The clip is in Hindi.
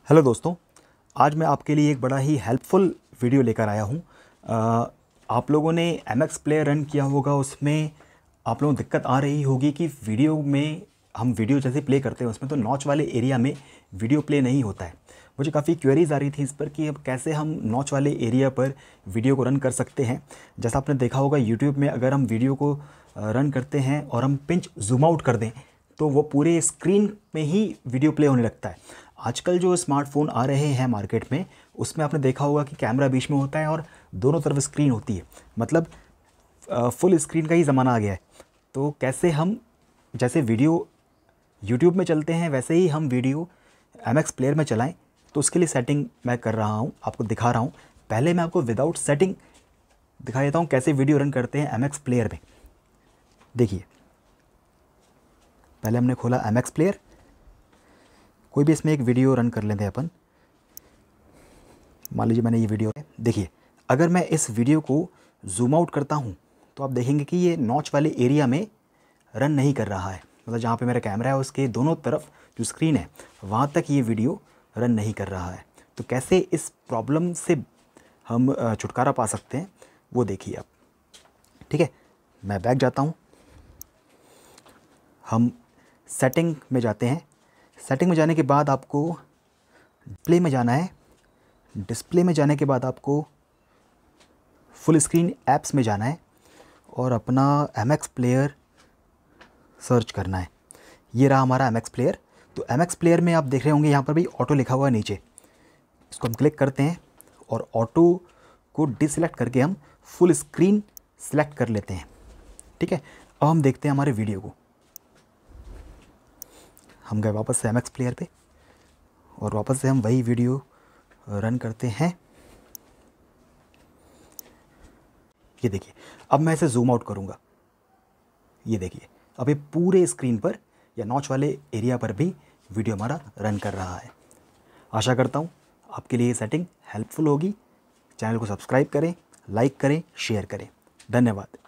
हेलो दोस्तों, आज मैं आपके लिए एक बड़ा ही हेल्पफुल वीडियो लेकर आया हूँ। आप लोगों ने MX प्लेयर रन किया होगा, उसमें आप लोगों को दिक्कत आ रही होगी कि वीडियो में हम वीडियो जैसे प्ले करते हैं उसमें तो नॉच वाले एरिया में वीडियो प्ले नहीं होता है। मुझे काफ़ी क्वेरीज आ रही थी इस पर कि अब कैसे हम नॉच वाले एरिया पर वीडियो को रन कर सकते हैं। जैसा आपने देखा होगा यूट्यूब में अगर हम वीडियो को रन करते हैं और हम पिंच जूम आउट कर दें तो वो पूरे स्क्रीन में ही वीडियो प्ले होने लगता है। आजकल जो स्मार्टफ़ोन आ रहे हैं मार्केट में उसमें आपने देखा होगा कि कैमरा बीच में होता है और दोनों तरफ स्क्रीन होती है, मतलब फुल स्क्रीन का ही ज़माना आ गया है। तो कैसे हम जैसे वीडियो यूट्यूब में चलते हैं वैसे ही हम वीडियो MX प्लेयर में चलाएं, तो उसके लिए सेटिंग मैं कर रहा हूं, आपको दिखा रहा हूं। पहले मैं आपको विदाउट सेटिंग दिखा देता हूं कैसे वीडियो रन करते हैं MX प्लेयर में। देखिए, पहले हमने खोला MX प्लेयर, कोई भी इसमें एक वीडियो रन कर लेते हैं अपन। मान लीजिए मैंने ये वीडियो, देखिए अगर मैं इस वीडियो को जूम आउट करता हूँ तो आप देखेंगे कि ये नॉच वाले एरिया में रन नहीं कर रहा है, मतलब जहाँ पे मेरा कैमरा है उसके दोनों तरफ जो स्क्रीन है वहाँ तक ये वीडियो रन नहीं कर रहा है। तो कैसे इस प्रॉब्लम से हम छुटकारा पा सकते हैं वो देखिए आप। ठीक है, मैं बैक जाता हूँ, हम सेटिंग में जाते हैं। सेटिंग में जाने के बाद आपको डिस्प्ले में जाना है। डिस्प्ले में जाने के बाद आपको फुल स्क्रीन ऐप्स में जाना है और अपना MX प्लेयर सर्च करना है। ये रहा हमारा MX प्लेयर। तो MX प्लेयर में आप देख रहे होंगे यहाँ पर भी ऑटो लिखा हुआ है नीचे, इसको हम क्लिक करते हैं और ऑटो को डिसलेक्ट करके हम फुल स्क्रीन सेलेक्ट कर लेते हैं। ठीक है, अब हम देखते हैं हमारे वीडियो को। हम गए वापस से MX प्लेयर पे और वापस से हम वही वीडियो रन करते हैं। ये देखिए, अब मैं इसे जूम आउट करूँगा, ये देखिए अब ये पूरे स्क्रीन पर या नॉच वाले एरिया पर भी वीडियो हमारा रन कर रहा है। आशा करता हूँ आपके लिए ये सेटिंग हेल्पफुल होगी। चैनल को सब्सक्राइब करें, लाइक करें, शेयर करें। धन्यवाद।